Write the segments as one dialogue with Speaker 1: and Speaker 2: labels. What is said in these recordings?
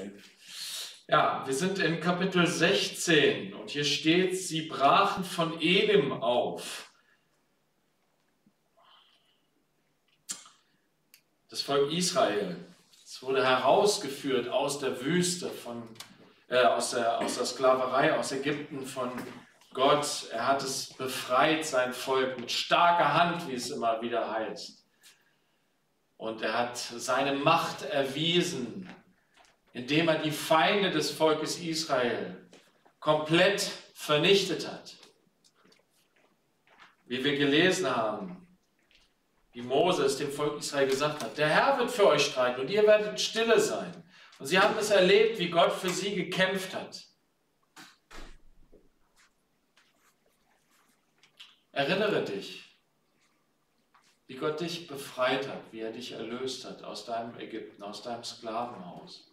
Speaker 1: Ja, wir sind in Kapitel 16 und hier steht, sie brachen von Elim auf. Das Volk Israel, es wurde herausgeführt aus der Wüste, aus der Sklaverei, aus Ägypten von Gott. Er hat es befreit, sein Volk, mit starker Hand, wie es immer wieder heißt. Und er hat seine Macht erwiesen, indem er die Feinde des Volkes Israel komplett vernichtet hat. Wie wir gelesen haben, wie Moses dem Volk Israel gesagt hat, der Herr wird für euch streiten und ihr werdet stille sein. Und sie haben es erlebt, wie Gott für sie gekämpft hat. Erinnere dich, wie Gott dich befreit hat, wie er dich erlöst hat aus deinem Ägypten, aus deinem Sklavenhaus.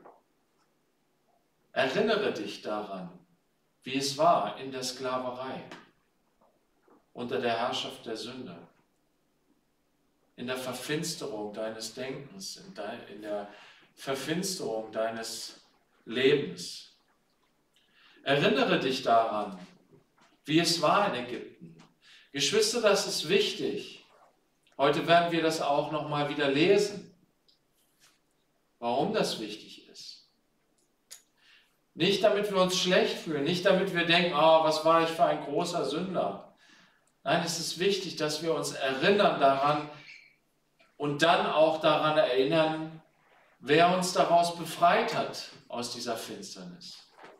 Speaker 1: Erinnere dich daran, wie es war in der Sklaverei, unter der Herrschaft der Sünde, in der Verfinsterung deines Denkens, in der Verfinsterung deines Lebens. Erinnere dich daran, wie es war in Ägypten. Geschwister, das ist wichtig. Heute werden wir das auch noch mal wieder lesen, warum das wichtig ist. Nicht, damit wir uns schlecht fühlen, nicht, damit wir denken, was war ich für ein großer Sünder. Nein, es ist wichtig, dass wir uns erinnern daran und dann auch daran erinnern, wer uns daraus befreit hat, aus dieser Finsternis.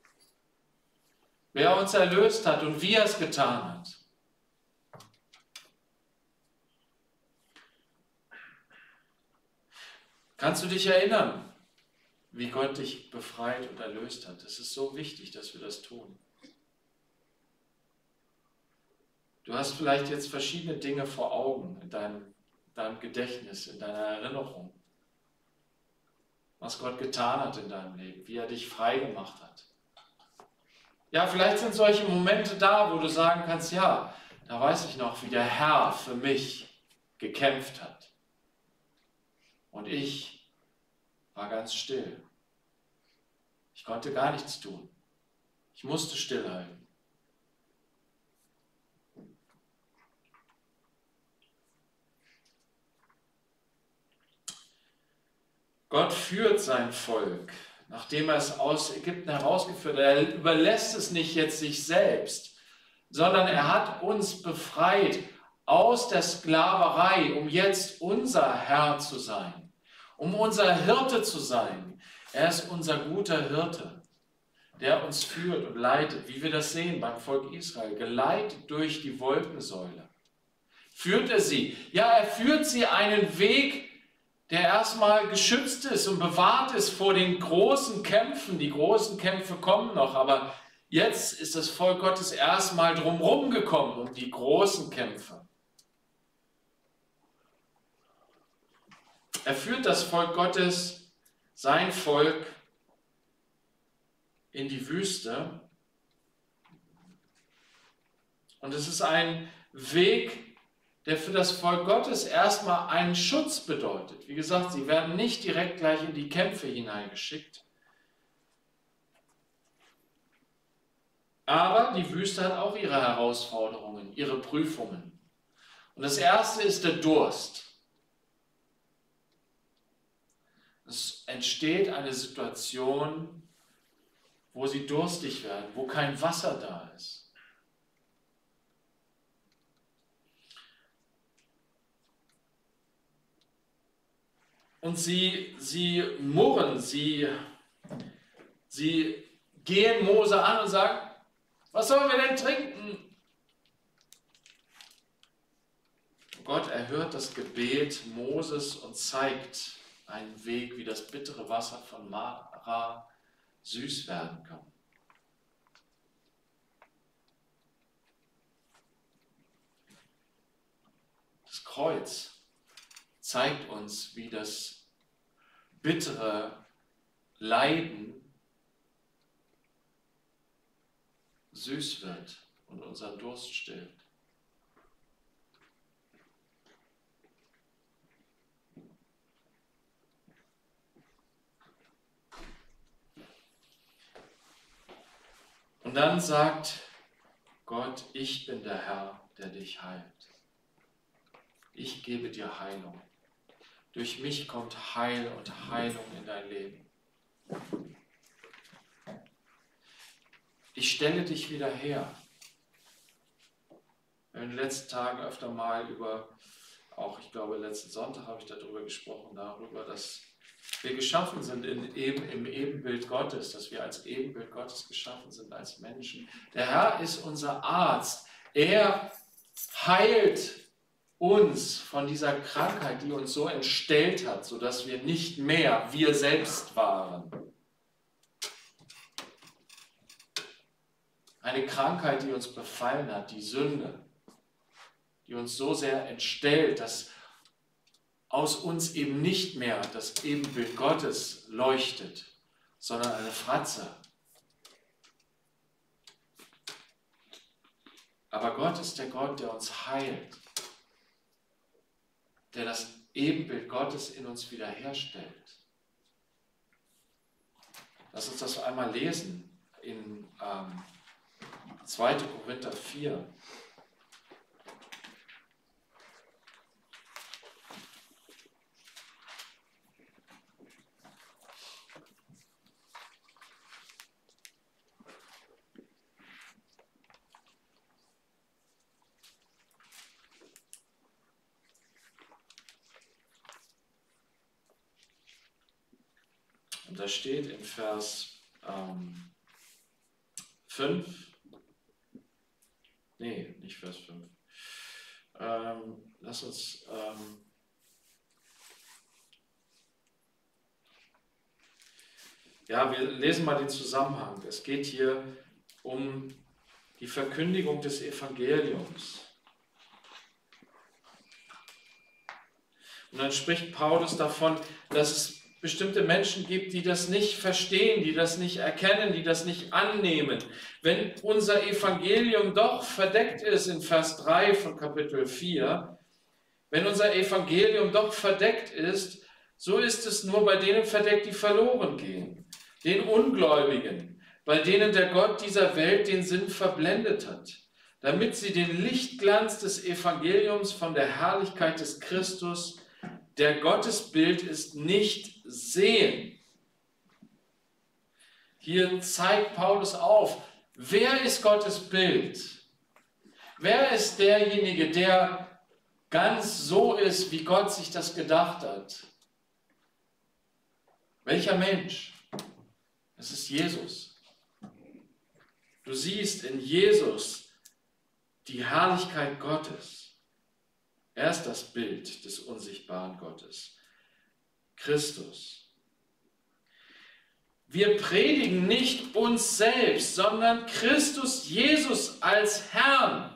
Speaker 1: Wer uns erlöst hat und wie er es getan hat. Kannst du dich erinnern, wie Gott dich befreit und erlöst hat? Es ist so wichtig, dass wir das tun. Du hast vielleicht jetzt verschiedene Dinge vor Augen in deinem Gedächtnis, in deiner Erinnerung. Was Gott getan hat in deinem Leben, wie er dich frei gemacht hat. Ja, vielleicht sind solche Momente da, wo du sagen kannst, ja, da weiß ich noch, wie der Herr für mich gekämpft hat. Und ich war ganz still. Ich konnte gar nichts tun. Ich musste stillhalten. Gott führt sein Volk, nachdem er es aus Ägypten herausgeführt hat. Er überlässt es nicht jetzt sich selbst, sondern er hat uns befreit aus der Sklaverei, um jetzt unser Herr zu sein. Um unser Hirte zu sein. Er ist unser guter Hirte, der uns führt und leitet, wie wir das sehen beim Volk Israel, geleitet durch die Wolkensäule. Führt er sie? Ja, er führt sie einen Weg, der erstmal geschützt ist und bewahrt ist vor den großen Kämpfen. Die großen Kämpfe kommen noch, aber jetzt ist das Volk Gottes erstmal drumherum gekommen um die großen Kämpfe. Er führt das Volk Gottes, sein Volk, in die Wüste. Und es ist ein Weg, der für das Volk Gottes erstmal einen Schutz bedeutet. Wie gesagt, sie werden nicht direkt gleich in die Kämpfe hineingeschickt. Aber die Wüste hat auch ihre Herausforderungen, ihre Prüfungen. Und das erste ist der Durst. Es entsteht eine Situation, wo sie durstig werden, wo kein Wasser da ist. Und sie murren, sie gehen Mose an und sagen, was sollen wir denn trinken? Gott erhört das Gebet Moses und zeigt einen Weg, wie das bittere Wasser von Mara süß werden kann. Das Kreuz zeigt uns, wie das bittere Leiden süß wird und unseren Durst stillt. dann sagt Gott, ich bin der Herr, der dich heilt. Ich gebe dir Heilung. Durch mich kommt Heil und Heilung in dein Leben. Ich stelle dich wieder her. Wir haben in den letzten Tagen öfter mal auch ich glaube letzten Sonntag habe ich darüber gesprochen, dass wir geschaffen sind im Ebenbild Gottes, dass wir als Ebenbild Gottes geschaffen sind, als Menschen. Der Herr ist unser Arzt. Er heilt uns von dieser Krankheit, die uns so entstellt hat, sodass wir nicht mehr wir selbst waren. Eine Krankheit, die uns befallen hat, die Sünde, die uns so sehr entstellt, dass aus uns eben nicht mehr das Ebenbild Gottes leuchtet, sondern eine Fratze. Aber Gott ist der Gott, der uns heilt, der das Ebenbild Gottes in uns wiederherstellt. Lass uns das einmal lesen in 2. Korinther 4. Und da steht in Vers 5, nee, nicht Vers 5. Lass uns wir lesen mal den Zusammenhang. Es geht hier um die Verkündigung des Evangeliums. Und dann spricht Paulus davon, dass es bestimmte Menschen gibt, die das nicht verstehen, die das nicht erkennen, die das nicht annehmen. Wenn unser Evangelium doch verdeckt ist in Vers 3 von Kapitel 4, wenn unser Evangelium doch verdeckt ist, so ist es nur bei denen verdeckt, die verloren gehen, den Ungläubigen, bei denen der Gott dieser Welt den Sinn verblendet hat, damit sie den Lichtglanz des Evangeliums von der Herrlichkeit des Christus, der Gottesbild ist, nicht sehen. Hier zeigt Paulus auf, wer ist Gottes Bild? Wer ist derjenige, der ganz so ist, wie Gott sich das gedacht hat? Welcher Mensch? Es ist Jesus. Du siehst in Jesus die Herrlichkeit Gottes. Er ist das Bild des unsichtbaren Gottes. Christus. Wir predigen nicht uns selbst, sondern Christus Jesus als Herrn.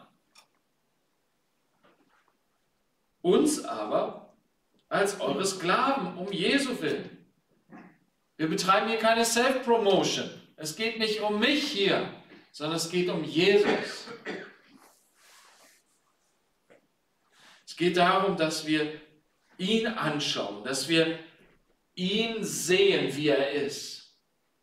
Speaker 1: Uns aber als eure Sklaven um Jesu willen. Wir betreiben hier keine Self-Promotion. Es geht nicht um mich hier, sondern es geht um Jesus. Es geht darum, dass wir ihn anschauen, dass wir ihn sehen, wie er ist.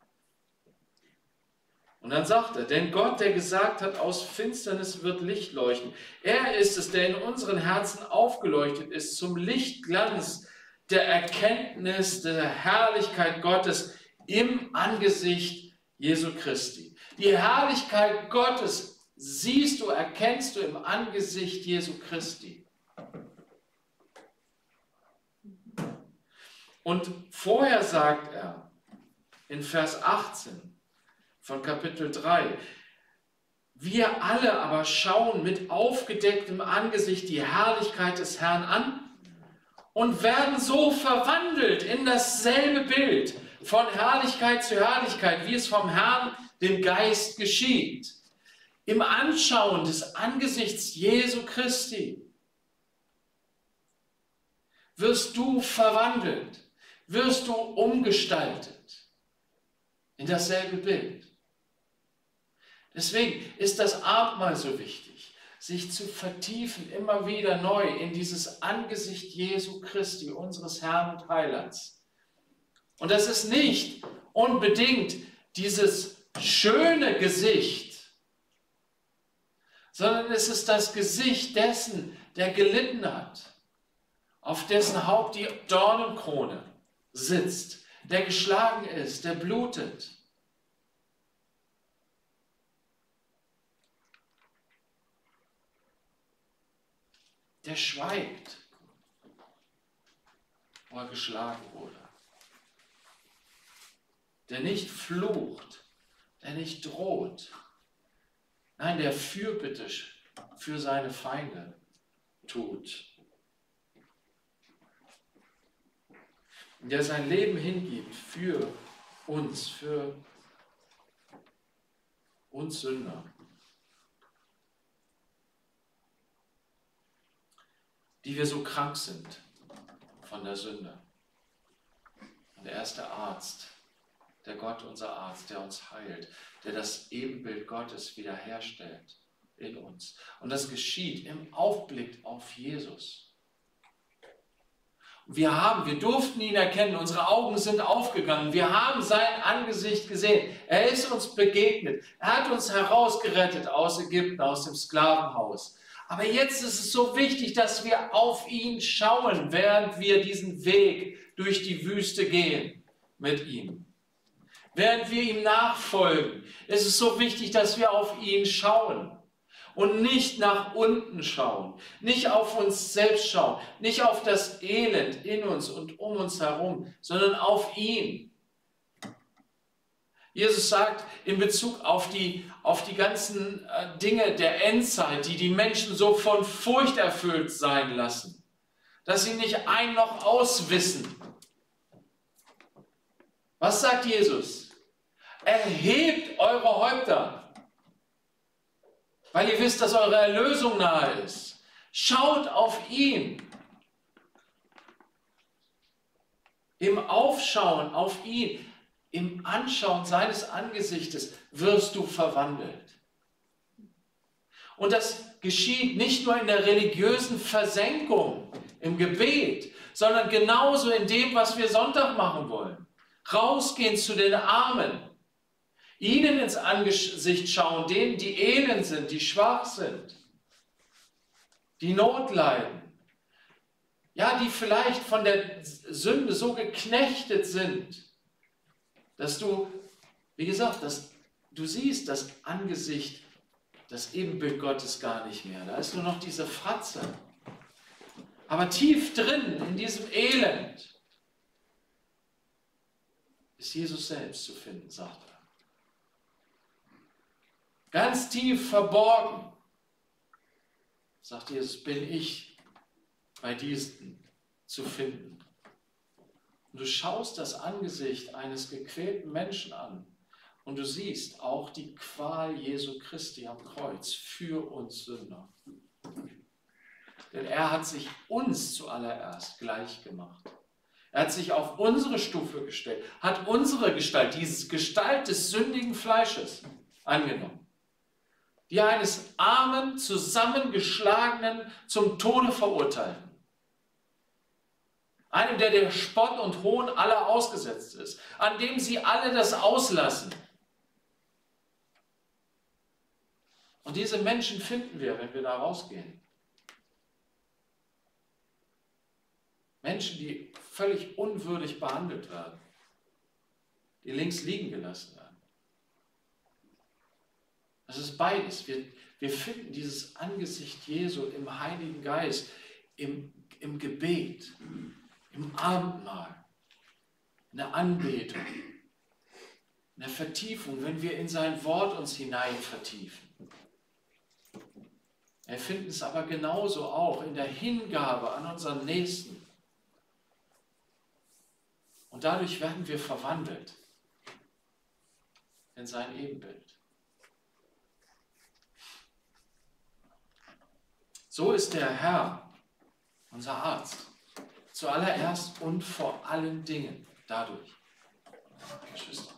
Speaker 1: Und dann sagt er, denn Gott, der gesagt hat, aus Finsternis wird Licht leuchten. Er ist es, der in unseren Herzen aufgeleuchtet ist, zum Lichtglanz der Erkenntnis der Herrlichkeit Gottes im Angesicht Jesu Christi. Die Herrlichkeit Gottes siehst du, erkennst du im Angesicht Jesu Christi. Und vorher sagt er in Vers 18 von Kapitel 3, wir alle aber schauen mit aufgedecktem Angesicht die Herrlichkeit des Herrn an und werden so verwandelt in dasselbe Bild von Herrlichkeit zu Herrlichkeit, wie es vom Herrn, dem Geist, geschieht. Im Anschauen des Angesichts Jesu Christi wirst du verwandelt, wirst du umgestaltet in dasselbe Bild. Deswegen ist das Abendmahl so wichtig, sich zu vertiefen, immer wieder neu in dieses Angesicht Jesu Christi, unseres Herrn und Heilands. Und das ist nicht unbedingt dieses schöne Gesicht, sondern es ist das Gesicht dessen, der gelitten hat, auf dessen Haupt die Dornenkrone sitzt, der geschlagen ist, der blutet. Der schweigt, wo er geschlagen wurde. Der nicht flucht, der nicht droht. Nein, der Fürbitte für seine Feinde tut. Und der sein Leben hingibt für uns Sünder. Die wir so krank sind von der Sünde. Und er ist der Arzt, der Gott, unser Arzt, der uns heilt, der das Ebenbild Gottes wiederherstellt in uns. Und das geschieht im Aufblick auf Jesus. Wir durften ihn erkennen, unsere Augen sind aufgegangen, wir haben sein Angesicht gesehen, er ist uns begegnet, er hat uns herausgerettet aus Ägypten, aus dem Sklavenhaus. Aber jetzt ist es so wichtig, dass wir auf ihn schauen, während wir diesen Weg durch die Wüste gehen mit ihm. Während wir ihm nachfolgen, ist es so wichtig, dass wir auf ihn schauen. Und nicht nach unten schauen, nicht auf uns selbst schauen, nicht auf das Elend in uns und um uns herum, sondern auf ihn. Jesus sagt in Bezug auf die ganzen Dinge der Endzeit, die Menschen so von Furcht erfüllt sein lassen, dass sie nicht ein noch auswissen. Was sagt Jesus? Erhebt eure Häupter, weil ihr wisst, dass eure Erlösung nahe ist. Schaut auf ihn. Im Aufschauen auf ihn, im Anschauen seines Angesichtes wirst du verwandelt. Und das geschieht nicht nur in der religiösen Versenkung, im Gebet, sondern genauso in dem, was wir Sonntag machen wollen. Rausgehen zu den Armen. Ihnen ins Angesicht schauen, denen, die elend sind, die schwach sind, die Not leiden, ja, die vielleicht von der Sünde so geknechtet sind, dass du, wie gesagt, du siehst das Angesicht, das Ebenbild Gottes gar nicht mehr. Da ist nur noch diese Fratze. Aber tief drin, in diesem Elend, ist Jesus selbst zu finden, sagt er. Ganz tief verborgen, sagt Jesus, bin ich bei diesen zu finden. Und du schaust das Angesicht eines gequälten Menschen an und du siehst auch die Qual Jesu Christi am Kreuz für uns Sünder. Denn er hat sich uns zuallererst gleich gemacht. Er hat sich auf unsere Stufe gestellt, hat unsere Gestalt, diese Gestalt des sündigen Fleisches angenommen. Die eines armen, zusammengeschlagenen, zum Tode verurteilten. Einem, der Spott und Hohn aller ausgesetzt ist, an dem sie alle das auslassen. Und diese Menschen finden wir, wenn wir da rausgehen. Menschen, die völlig unwürdig behandelt werden, die links liegen gelassen werden. Das ist beides. Wir finden dieses Angesicht Jesu im Heiligen Geist, im Gebet, im Abendmahl, in der Anbetung, in der Vertiefung, wenn wir in sein Wort uns hinein vertiefen. Wir finden es aber genauso auch in der Hingabe an unseren Nächsten. Und dadurch werden wir verwandelt in sein Ebenbild. So ist der Herr, unser Arzt, zuallererst und vor allen Dingen dadurch. Geschwister.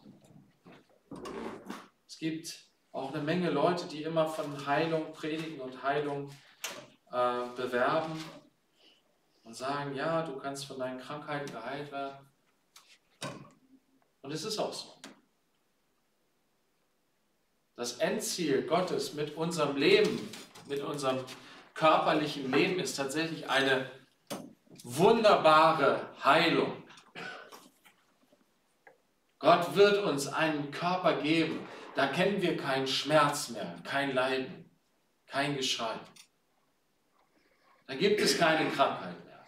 Speaker 1: Es gibt auch eine Menge Leute, die immer von Heilung predigen und Heilung bewerben und sagen, ja, du kannst von deinen Krankheiten geheilt werden. Und es ist auch so. Das Endziel Gottes mit unserem Leben, mit unserem körperlichen Leben ist tatsächlich eine wunderbare Heilung. Gott wird uns einen Körper geben, da kennen wir keinen Schmerz mehr, kein Leiden, kein Geschrei. Da gibt es keine Krankheit mehr.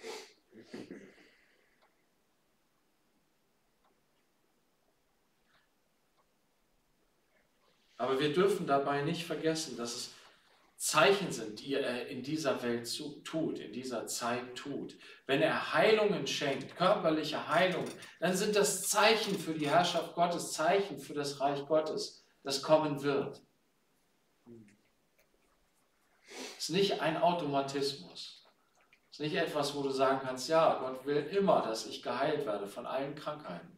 Speaker 1: Aber wir dürfen dabei nicht vergessen, dass es Zeichen sind, die er in dieser Welt tut, in dieser Zeit tut. Wenn er Heilungen schenkt, körperliche Heilungen, dann sind das Zeichen für die Herrschaft Gottes, Zeichen für das Reich Gottes, das kommen wird. Es ist nicht ein Automatismus. Es ist nicht etwas, wo du sagen kannst, ja, Gott will immer, dass ich geheilt werde von allen Krankheiten.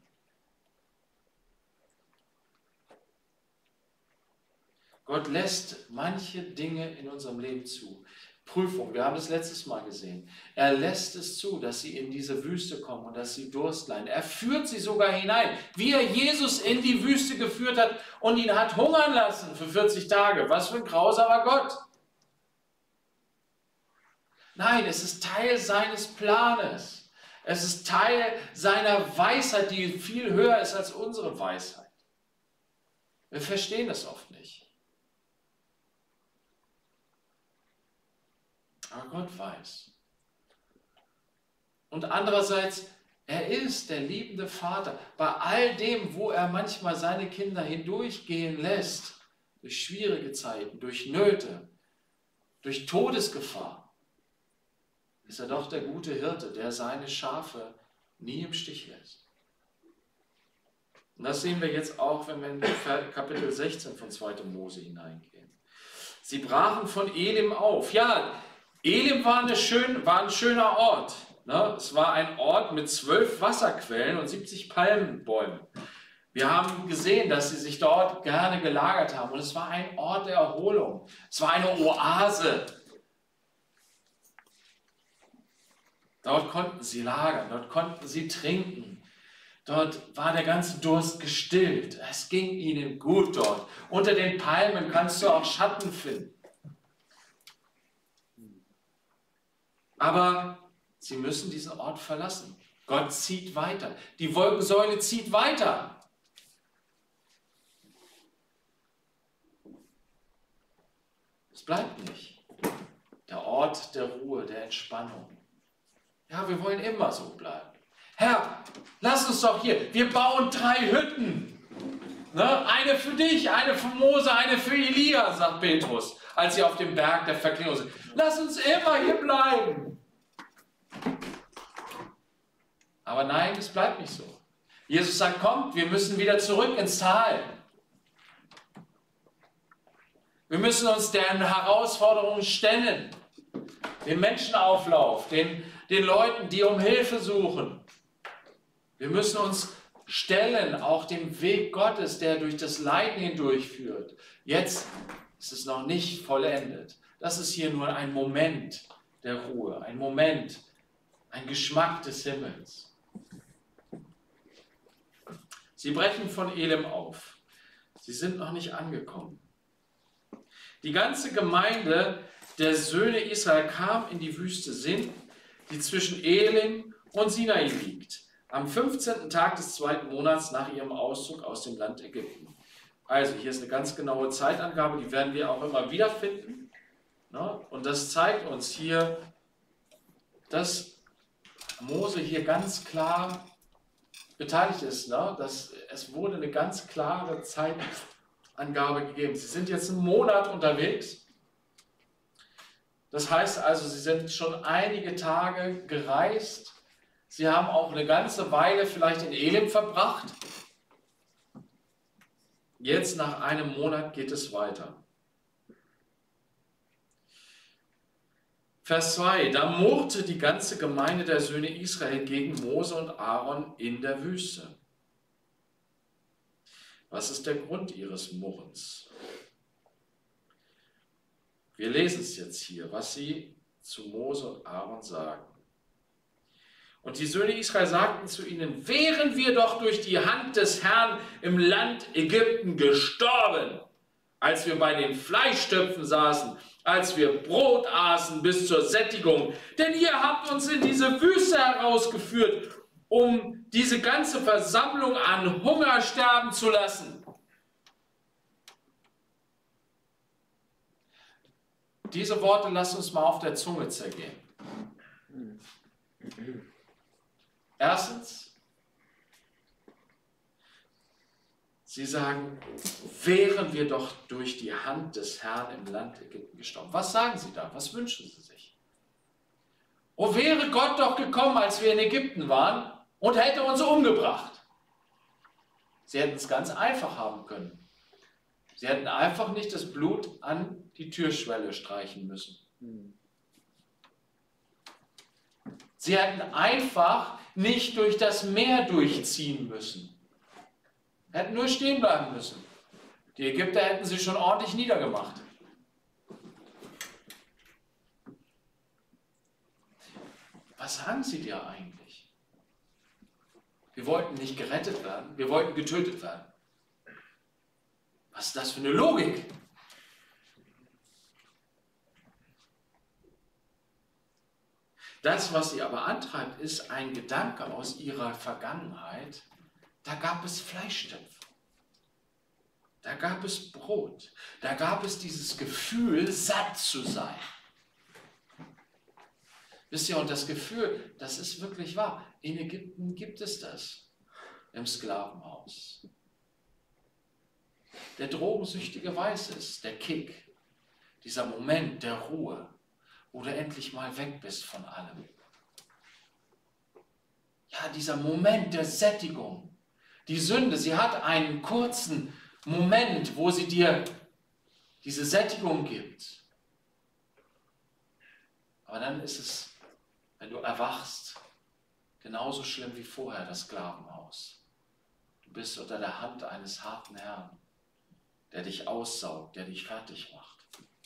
Speaker 1: Gott lässt manche Dinge in unserem Leben zu. Prüfung, wir haben das letztes Mal gesehen. Er lässt es zu, dass sie in diese Wüste kommen und dass sie Durst leiden. Er führt sie sogar hinein, wie er Jesus in die Wüste geführt hat und ihn hat hungern lassen für 40 Tage. Was für ein grausamer Gott. Nein, es ist Teil seines Planes. Es ist Teil seiner Weisheit, die viel höher ist als unsere Weisheit. Wir verstehen das oft nicht. Aber Gott weiß. Und andererseits, er ist der liebende Vater. Bei all dem, wo er manchmal seine Kinder hindurchgehen lässt, durch schwierige Zeiten, durch Nöte, durch Todesgefahr, ist er doch der gute Hirte, der seine Schafe nie im Stich lässt. Und das sehen wir jetzt auch, wenn wir in Kapitel 16 von 2. Mose hineingehen. Sie brachen von Elim auf. Ja, Elim war ein schöner Ort. Ne? Es war ein Ort mit 12 Wasserquellen und 70 Palmenbäumen. Wir haben gesehen, dass sie sich dort gerne gelagert haben. Und es war ein Ort der Erholung. Es war eine Oase. Dort konnten sie lagern, dort konnten sie trinken. Dort war der ganze Durst gestillt. Es ging ihnen gut dort. Unter den Palmen kannst du auch Schatten finden. Aber sie müssen diesen Ort verlassen. Gott zieht weiter. Die Wolkensäule zieht weiter. Es bleibt nicht. Der Ort der Ruhe, der Entspannung. Ja, wir wollen immer so bleiben. Herr, lass uns doch hier, wir bauen 3 Hütten. Ne? Eine für dich, eine für Mose, eine für Elia, sagt Petrus, als sie auf dem Berg der Verklärung sind. Lass uns immer hier bleiben. Aber nein, es bleibt nicht so. Jesus sagt, kommt, wir müssen wieder zurück ins Tal. Wir müssen uns deren Herausforderungen stellen. Den Menschenauflauf, den Leuten, die um Hilfe suchen. Wir müssen uns stellen, auch dem Weg Gottes, der durch das Leiden hindurchführt. Jetzt ist es noch nicht vollendet. Das ist hier nur ein Moment der Ruhe, ein Moment, ein Geschmack des Himmels. Sie brechen von Elim auf. Sie sind noch nicht angekommen. Die ganze Gemeinde der Söhne Israel kam in die Wüste Sin, die zwischen Elim und Sinai liegt, am 15. Tag des 2. Monats nach ihrem Auszug aus dem Land Ägypten. Also hier ist eine ganz genaue Zeitangabe, die werden wir auch immer wieder finden. Und das zeigt uns hier, dass Mose hier ganz klar beteiligt ist. Dass es wurde eine ganz klare Zeitangabe gegeben. Sie sind jetzt einen Monat unterwegs. Das heißt also, sie sind schon einige Tage gereist. Sie haben auch eine ganze Weile vielleicht in Elim verbracht. Jetzt nach einem Monat geht es weiter. Vers 2. Da murrte die ganze Gemeinde der Söhne Israel gegen Mose und Aaron in der Wüste. Was ist der Grund ihres Murrens? Wir lesen es jetzt hier, was sie zu Mose und Aaron sagen. Und die Söhne Israel sagten zu ihnen, wären wir doch durch die Hand des Herrn im Land Ägypten gestorben, als wir bei den Fleischtöpfen saßen, als wir Brot aßen bis zur Sättigung. Denn ihr habt uns in diese Wüste herausgeführt, um diese ganze Versammlung an Hunger sterben zu lassen. Diese Worte lasst uns mal auf der Zunge zergehen. Erstens, sie sagen, wären wir doch durch die Hand des Herrn im Land Ägypten gestorben. Was sagen sie da? Was wünschen sie sich? Oh, wäre Gott doch gekommen, als wir in Ägypten waren und hätte uns umgebracht. Sie hätten es ganz einfach haben können. Sie hätten einfach nicht das Blut an die Türschwelle streichen müssen. Sie hätten einfach nicht durch das Meer durchziehen müssen. Hätten nur stehen bleiben müssen. Die Ägypter hätten sie schon ordentlich niedergemacht. Was sagen sie dir eigentlich? Wir wollten nicht gerettet werden, wir wollten getötet werden. Was ist das für eine Logik? Das, was sie aber antreibt, ist ein Gedanke aus ihrer Vergangenheit. Da gab es Fleischtöpfe. Da gab es Brot. Da gab es dieses Gefühl, satt zu sein. Wisst ihr, und das Gefühl, das ist wirklich wahr. In Ägypten gibt es das. Im Sklavenhaus. Der Drogensüchtige weiß es, der Kick. Dieser Moment der Ruhe, wo du endlich mal weg bist von allem. Ja, dieser Moment der Sättigung. Die Sünde, sie hat einen kurzen Moment, wo sie dir diese Sättigung gibt. Aber dann ist es, wenn du erwachst, genauso schlimm wie vorher das Sklavenhaus. Du bist unter der Hand eines harten Herrn, der dich aussaugt, der dich fertig macht.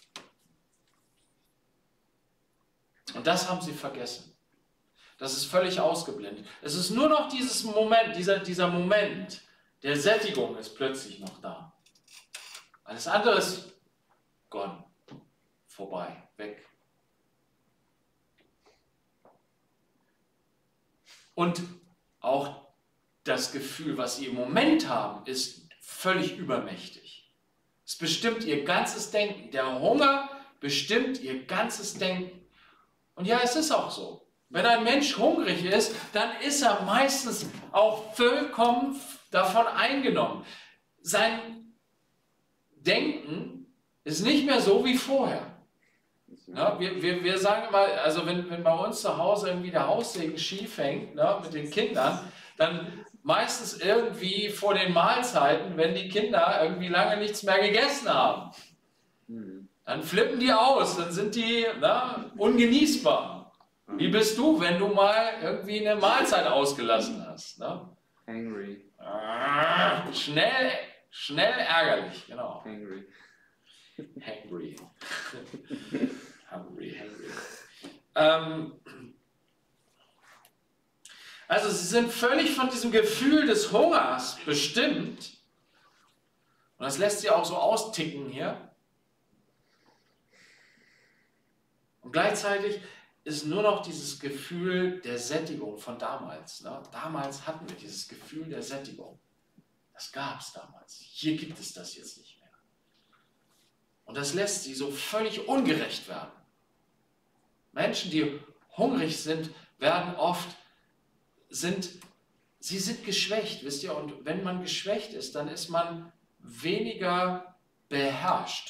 Speaker 1: Und das haben sie vergessen. Das ist völlig ausgeblendet. Es ist nur noch dieses Moment, dieser Moment der Sättigung ist plötzlich noch da. Alles andere ist gone, vorbei, weg. Und auch das Gefühl, was sie im Moment haben, ist völlig übermächtig. Es bestimmt ihr ganzes Denken. Der Hunger bestimmt ihr ganzes Denken. Und ja, es ist auch so. Wenn ein Mensch hungrig ist, dann ist er meistens auch vollkommen davon eingenommen. Sein Denken ist nicht mehr so wie vorher. Ja, wir sagen immer, also wenn bei uns zu Hause irgendwie der Haussegen schief hängt, ne, mit den Kindern, dann meistens irgendwie vor den Mahlzeiten, wenn die Kinder irgendwie lange nichts mehr gegessen haben. Dann flippen die aus, dann sind die ungenießbar. Wie bist du, wenn du mal irgendwie eine Mahlzeit ausgelassen hast? Ne?
Speaker 2: Angry.
Speaker 1: Schnell ärgerlich, genau.
Speaker 2: Angry.
Speaker 1: Hangry. Hungry. Also sie sind völlig von diesem Gefühl des Hungers bestimmt. Und das lässt sie auch so austicken hier. Und gleichzeitig ist nur noch dieses Gefühl der Sättigung von damals. Ne? Damals hatten wir dieses Gefühl der Sättigung. Das gab es damals. Hier gibt es das jetzt nicht mehr. Und das lässt sie so völlig ungerecht werden. Menschen, die hungrig sind, werden oft, sie sind geschwächt, wisst ihr? Und wenn man geschwächt ist, dann ist man weniger beherrscht.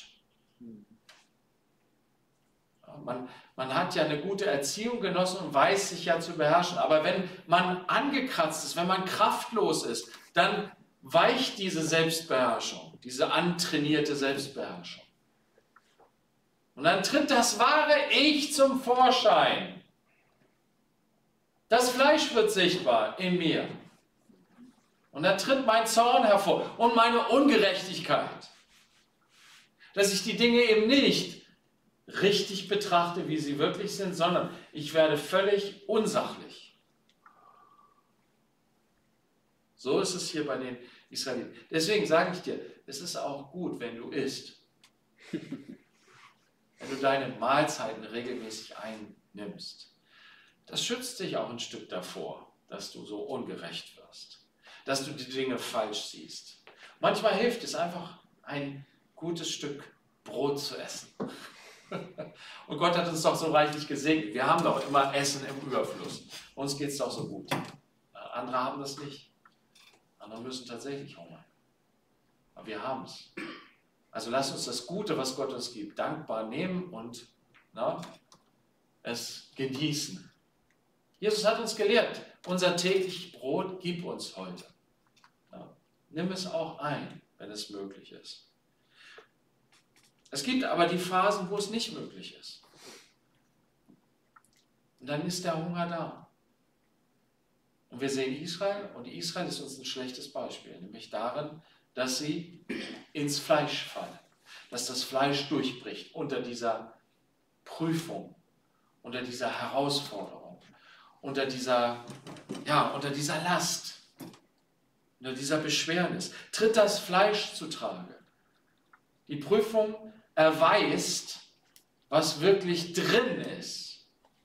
Speaker 1: Man hat ja eine gute Erziehung genossen und weiß sich ja zu beherrschen. Aber wenn man angekratzt ist, wenn man kraftlos ist, dann weicht diese Selbstbeherrschung, diese antrainierte Selbstbeherrschung. Und dann tritt das wahre Ich zum Vorschein. Das Fleisch wird sichtbar in mir. Und dann tritt mein Zorn hervor und meine Ungerechtigkeit. Dass ich die Dinge eben nicht richtig betrachte, wie sie wirklich sind, sondern ich werde völlig unsachlich. So ist es hier bei den Israeliten. Deswegen sage ich dir, es ist auch gut, wenn du isst. Wenn du deine Mahlzeiten regelmäßig einnimmst. Das schützt dich auch ein Stück davor, dass du so ungerecht wirst, dass du die Dinge falsch siehst. Manchmal hilft es einfach, ein gutes Stück Brot zu essen. Und Gott hat uns doch so reichlich gesegnet. Wir haben doch immer Essen im Überfluss. Uns geht es doch so gut. Andere haben das nicht. Andere müssen tatsächlich hungern. Aber wir haben es. Also lasst uns das Gute, was Gott uns gibt, dankbar nehmen und es genießen. Jesus hat uns gelehrt, unser tägliches Brot gib uns heute. Ja, nimm es auch ein, wenn es möglich ist. Es gibt aber die Phasen, wo es nicht möglich ist. Und dann ist der Hunger da. Und wir sehen Israel, und Israel ist uns ein schlechtes Beispiel, nämlich darin, dass sie ins Fleisch fallen, dass das Fleisch durchbricht unter dieser Prüfung, unter dieser Herausforderung, unter dieser Last, unter dieser Beschwernis. Tritt das Fleisch zutage. Die Prüfung erweist, was wirklich drin ist.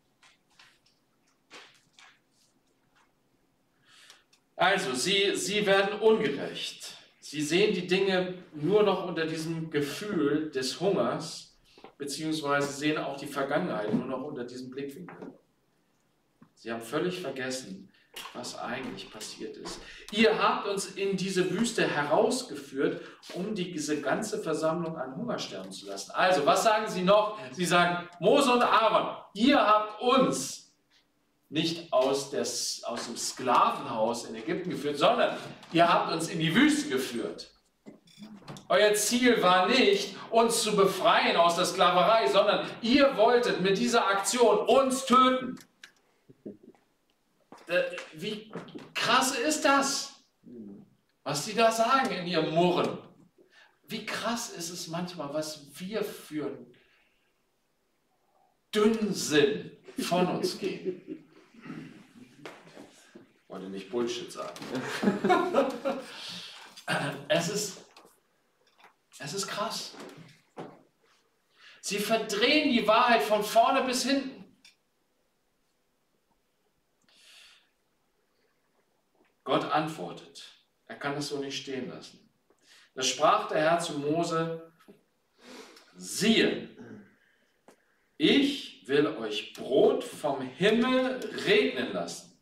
Speaker 1: Also, sie werden ungerecht. Sie sehen die Dinge nur noch unter diesem Gefühl des Hungers, beziehungsweise sehen auch die Vergangenheit nur noch unter diesem Blickwinkel. Sie haben völlig vergessen, was eigentlich passiert ist. Ihr habt uns in diese Wüste herausgeführt, um diese ganze Versammlung an Hunger sterben zu lassen. Also, was sagen sie noch? Sie sagen, Mose und Aaron, ihr habt uns nicht aus dem Sklavenhaus in Ägypten geführt, sondern ihr habt uns in die Wüste geführt. Euer Ziel war nicht, uns zu befreien aus der Sklaverei, sondern ihr wolltet mit dieser Aktion uns töten. Wie krass ist das, was die da sagen in ihrem Murren? Wie krass ist es manchmal, was wir für einen Dünnsinn von uns geben. Ich wollte nicht Bullshit sagen. Es ist krass. Sie verdrehen die Wahrheit von vorne bis hinten. Gott antwortet. Er kann es so nicht stehen lassen. Da sprach der Herr zu Mose, siehe, ich will euch Brot vom Himmel regnen lassen.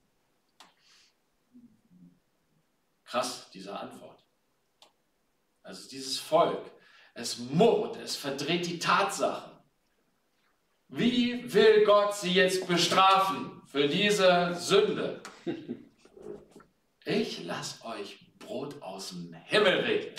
Speaker 1: Krass, diese Antwort. Also dieses Volk, es murrt, es verdreht die Tatsachen. Wie will Gott sie jetzt bestrafen für diese Sünde? Ich lasse euch Brot aus dem Himmel regnen.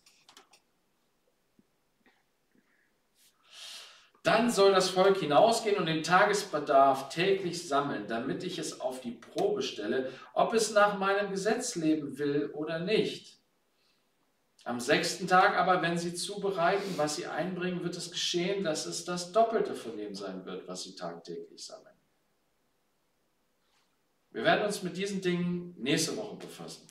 Speaker 1: Dann soll das Volk hinausgehen und den Tagesbedarf täglich sammeln, damit ich es auf die Probe stelle, ob es nach meinem Gesetz leben will oder nicht. Am 6. Tag aber, wenn sie zubereiten, was sie einbringen, wird es geschehen, dass es das Doppelte von dem sein wird, was sie tagtäglich sammeln. Wir werden uns mit diesen Dingen nächste Woche befassen,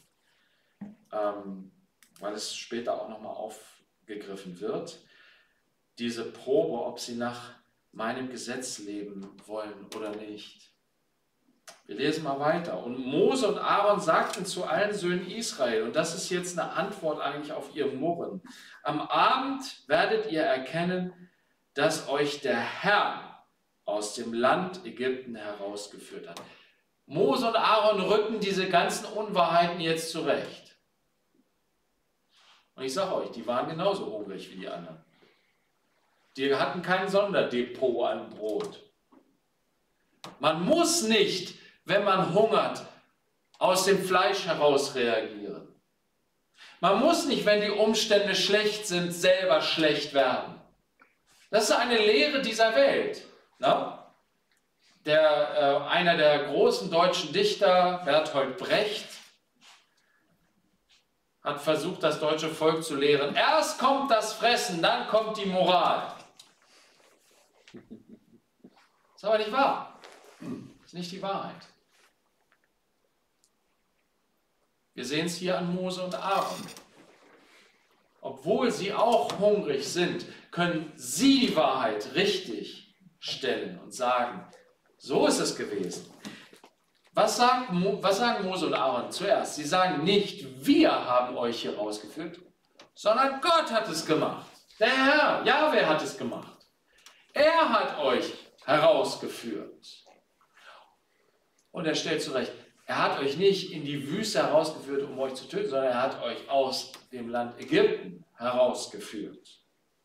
Speaker 1: weil es später auch nochmal aufgegriffen wird. Diese Probe, ob sie nach meinem Gesetz leben wollen oder nicht. Wir lesen mal weiter. Und Mose und Aaron sagten zu allen Söhnen Israel, und das ist jetzt eine Antwort eigentlich auf ihr Murren, am Abend werdet ihr erkennen, dass euch der Herr aus dem Land Ägypten herausgeführt hat. Mose und Aaron rücken diese ganzen Unwahrheiten jetzt zurecht. Und ich sage euch, die waren genauso hungrig wie die anderen. Die hatten kein Sonderdepot an Brot. Man muss nicht, wenn man hungert, aus dem Fleisch heraus reagieren. Man muss nicht, wenn die Umstände schlecht sind, selber schlecht werden. Das ist eine Lehre dieser Welt. Ne? Einer der großen deutschen Dichter, Bertolt Brecht, hat versucht, das deutsche Volk zu lehren. Erst kommt das Fressen, dann kommt die Moral. Das ist aber nicht wahr. Das ist nicht die Wahrheit. Wir sehen es hier an Mose und Aaron. obwohl sie auch hungrig sind, können sie die Wahrheit richtig stellen und sagen, so ist es gewesen. Was sagen Mose und Aaron zuerst? Sie sagen nicht, wir haben euch hier rausgeführt, sondern Gott hat es gemacht. Der Herr, Jahwe hat es gemacht. Er hat euch herausgeführt. Und er stellt zurecht, er hat euch nicht in die Wüste herausgeführt, um euch zu töten, sondern er hat euch aus dem Land Ägypten herausgeführt.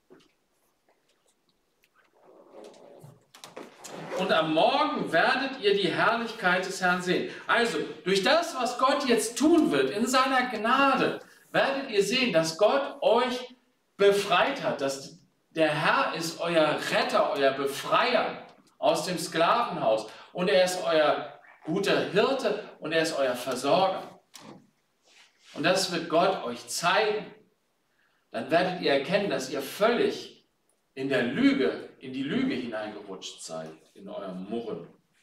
Speaker 1: Und am Morgen werdet ihr die Herrlichkeit des Herrn sehen. Also, durch das, was Gott jetzt tun wird, in seiner Gnade, werdet ihr sehen, dass Gott euch befreit hat, dass der Herr ist euer Retter, euer Befreier aus dem Sklavenhaus und er ist euer guter Hirte und er ist euer Versorger. Und das wird Gott euch zeigen. Dann werdet ihr erkennen, dass ihr völlig in die Lüge hineingerutscht seid, in eurem Murren.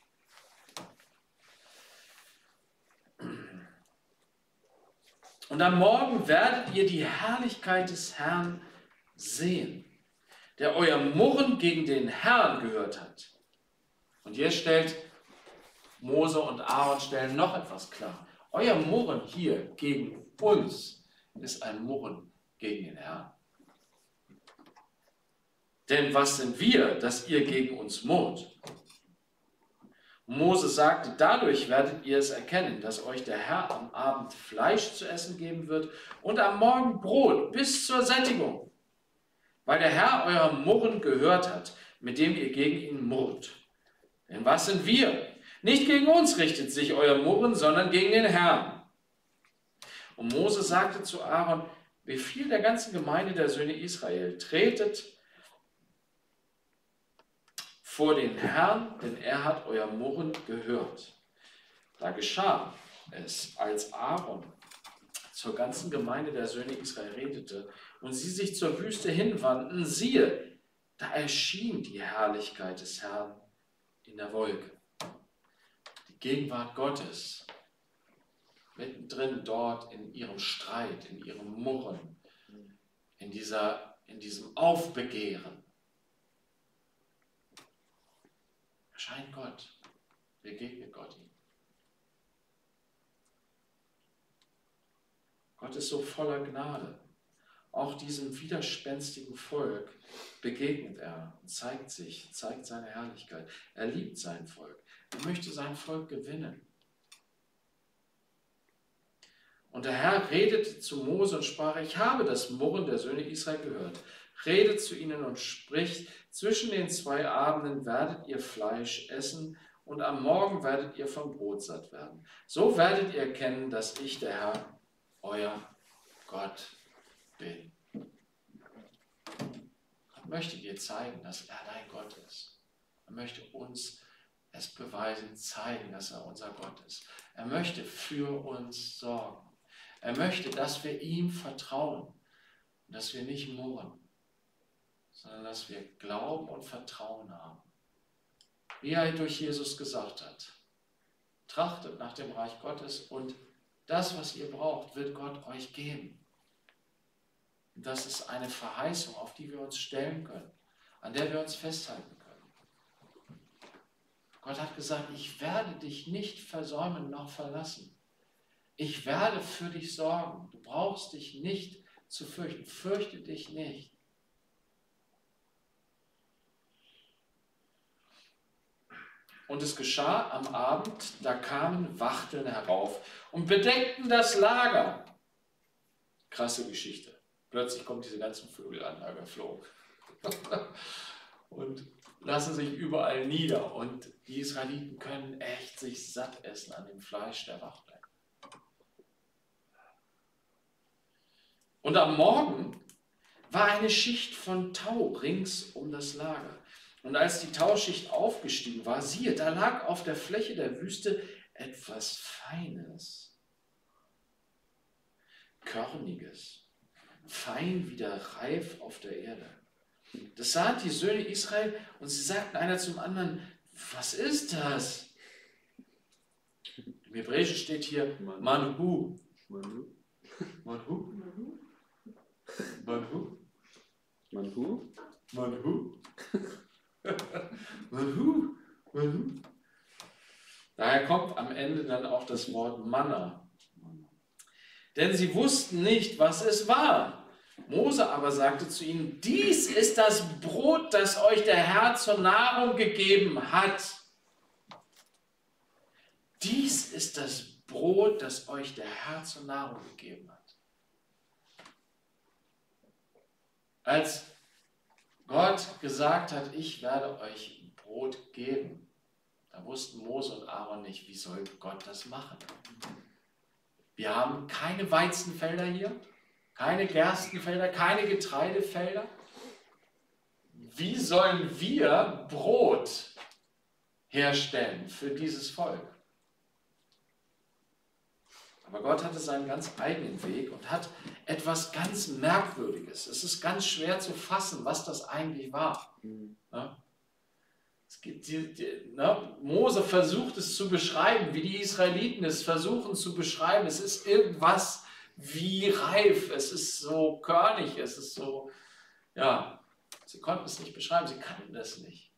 Speaker 1: Und am Morgen werdet ihr die Herrlichkeit des Herrn sehen, der euer Murren gegen den Herrn gehört hat. Und hier stellt Mose und Aaron stellen noch etwas klar. Euer Murren hier gegen uns ist ein Murren gegen den Herrn. Denn was sind wir, dass ihr gegen uns murrt? Mose sagte, dadurch werdet ihr es erkennen, dass euch der Herr am Abend Fleisch zu essen geben wird und am Morgen Brot bis zur Sättigung, weil der Herr euer Murren gehört hat, mit dem ihr gegen ihn murrt. Denn was sind wir? Nicht gegen uns richtet sich euer Murren, sondern gegen den Herrn. Und Mose sagte zu Aaron, befiehlt der ganzen Gemeinde der Söhne Israel, tretet vor den Herrn, denn er hat euer Murren gehört. Da geschah es, als Aaron zur ganzen Gemeinde der Söhne Israel redete und sie sich zur Wüste hinwandten, siehe, da erschien die Herrlichkeit des Herrn in der Wolke. Die Gegenwart Gottes mittendrin dort in ihrem Streit, in ihrem Murren, in diesem Aufbegehren. Erscheint Gott, begegnet Gott ihm. Gott ist so voller Gnade. Auch diesem widerspenstigen Volk begegnet er und zeigt seine Herrlichkeit. Er liebt sein Volk. Er möchte sein Volk gewinnen. Und der Herr redete zu Mose und sprach, ich habe das Murren der Söhne Israel gehört. Redet zu ihnen und spricht, zwischen den 2 Abenden werdet ihr Fleisch essen und am Morgen werdet ihr vom Brot satt werden. So werdet ihr erkennen, dass ich, der Herr, euer Gott bin. Gott möchte dir zeigen, dass er dein Gott ist. Er möchte uns es beweisen, zeigen, dass er unser Gott ist. Er möchte für uns sorgen. Er möchte, dass wir ihm vertrauen und dass wir nicht murren, sondern dass wir Glauben und Vertrauen haben. Wie er durch Jesus gesagt hat, trachtet nach dem Reich Gottes und das, was ihr braucht, wird Gott euch geben. Und das ist eine Verheißung, auf die wir uns stellen können, an der wir uns festhalten können. Gott hat gesagt, ich werde dich nicht versäumen noch verlassen. Ich werde für dich sorgen. Du brauchst dich nicht zu fürchten. Fürchte dich nicht. Und es geschah am Abend, da kamen Wachteln herauf und bedeckten das Lager. Krasse Geschichte. Plötzlich kommen diese ganzen Vögel angeflogen und lassen sich überall nieder. Und die Israeliten können echt sich satt essen an dem Fleisch der Wachteln. Und am Morgen war eine Schicht von Tau rings um das Lager. Und als die Tauschicht aufgestiegen war, siehe, da lag auf der Fläche der Wüste etwas Feines, Körniges, fein wie der Reif auf der Erde. Das sahen die Söhne Israel und sie sagten einer zum anderen, was ist das? Im Hebräischen steht hier Manhu. Manhu? Manhu?
Speaker 2: Manhu?
Speaker 1: Manhu? Manhu? Manhu? Daher kommt am Ende dann auch das Wort Manna. Denn sie wussten nicht, was es war. Mose aber sagte zu ihnen, dies ist das Brot, das euch der Herr zur Nahrung gegeben hat. Dies ist das Brot, das euch der Herr zur Nahrung gegeben hat. Als Gott gesagt hat, ich werde euch Brot geben, da wussten Mose und Aaron nicht, wie soll Gott das machen. Wir haben keine Weizenfelder hier, keine Gerstenfelder, keine Getreidefelder. Wie sollen wir Brot herstellen für dieses Volk? Aber Gott hatte seinen ganz eigenen Weg und hat etwas ganz Merkwürdiges. Es ist ganz schwer zu fassen, was das eigentlich war. Ja? Es gibt Mose versucht es zu beschreiben, wie die Israeliten es versuchen zu beschreiben. Es ist irgendwas wie reif, es ist so körnig, es ist so, ja, sie konnten es nicht beschreiben, sie kannten das nicht.